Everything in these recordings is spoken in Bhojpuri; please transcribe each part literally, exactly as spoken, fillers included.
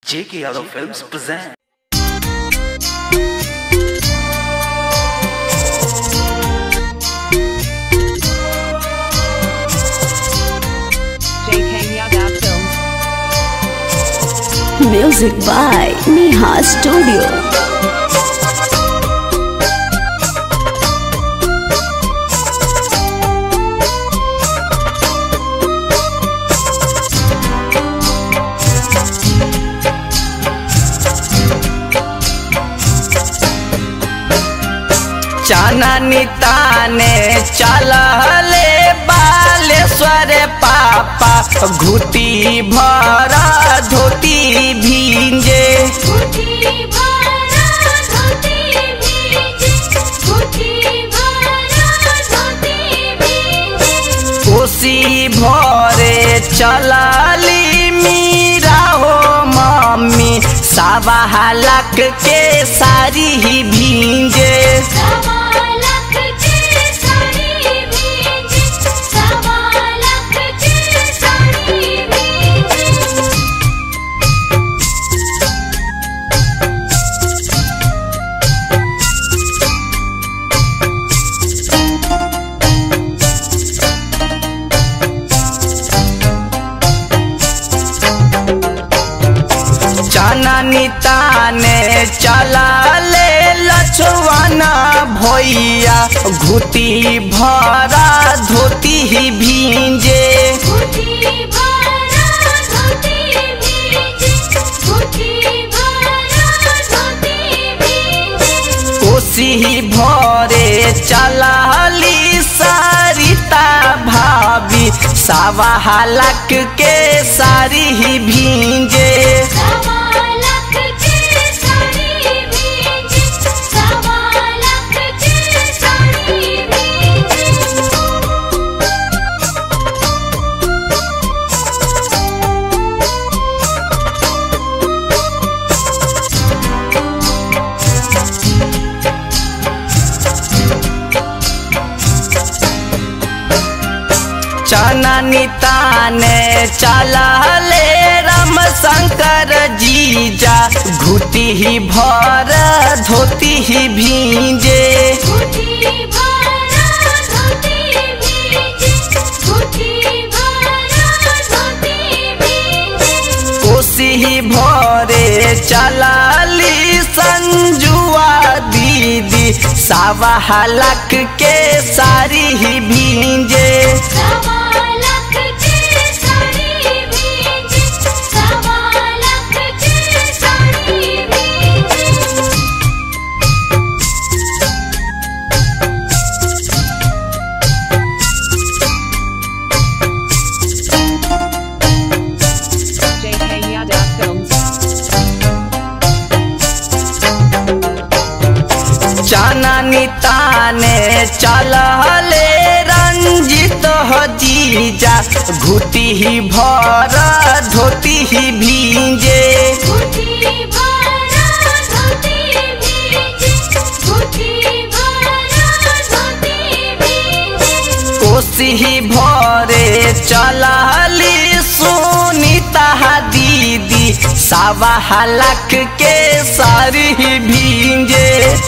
J K Yadav Films present. J K Yadav Films. Music by Neha Studio. चाननी ताने चलले बालेश्वर पापा घुटी भरा धोती भींजे कोसी भरे चलली मीरा हो मम्मी सावा लाख के सारी ही भींजे चाननी ताने चलले लछुआन भैया घुटी भरा धोती ही भींजे कोसी भरे चलली सरिता भाभी सावा लाख के सारी ही भींजे चाननी ताने चलले राम शंकर जीजा घुटी ही भर धोती ही भींजे कोसी भरे चलली संजुआ दीदी सावा लाख के सारी ही भींजे J K Yadav Films. चाननी ताने चलले रंजित हो जीजा घुटी ही भर धोती ही भींजे कोसी भरे चलली सुनीता दीदी सावा लाख के सारी ही भींजे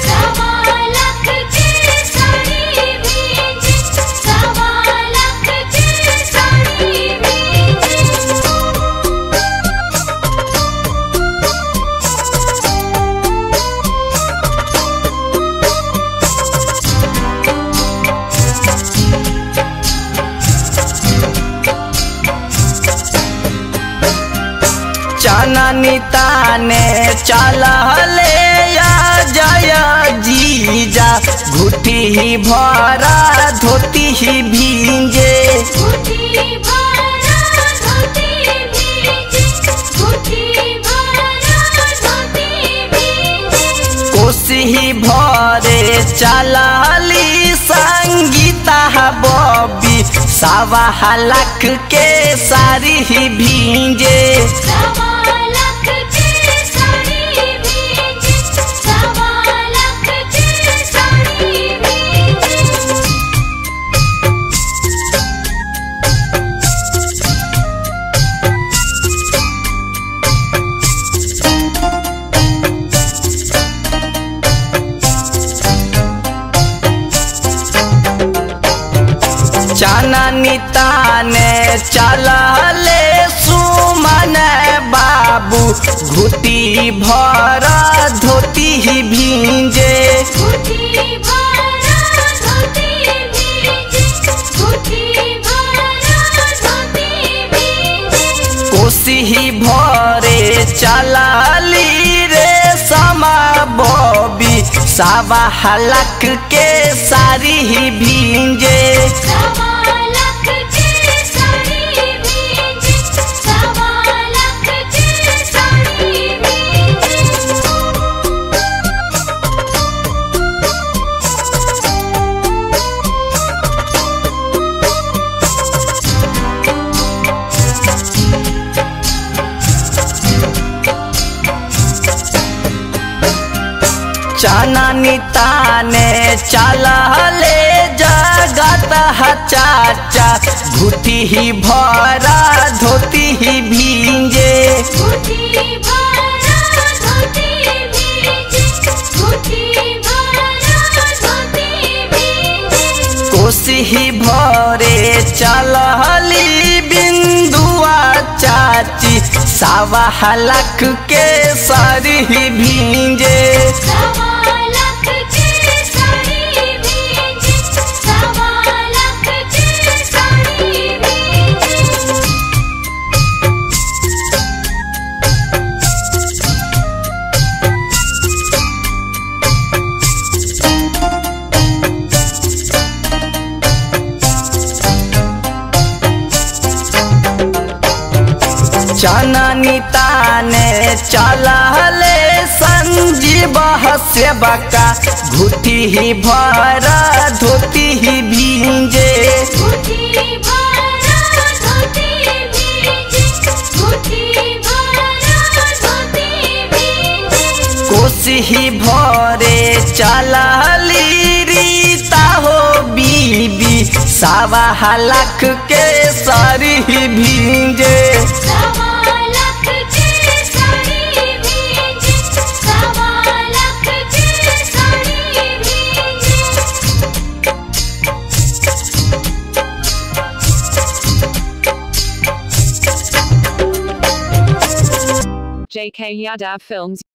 चाननी ताने चलले जय जीजा घुटी ही भरा धोती ही भींजे कोसी भरे चलली संगीता बॉबी सावा लाख के सारी ही भींजे चलले सुमन बाबू घुटी भर धोती भींजे कोसी भरे चलली रे समा बॉबी सावा हलक के सारी भींजे चननी ताने चलले जगत चाचा घुटी ही भरा धोती ही भींजे कोसी ही भरे चलली बिंदुआ चाची सावा हलक के सारी भींजे चननी ताने चलले संजीव सेवका घुटी ही भरा धोती ही भींजे कोसी ही भरे चलली रीता हो बीबी सावा हलक के सारी भींजे J K Yadav Films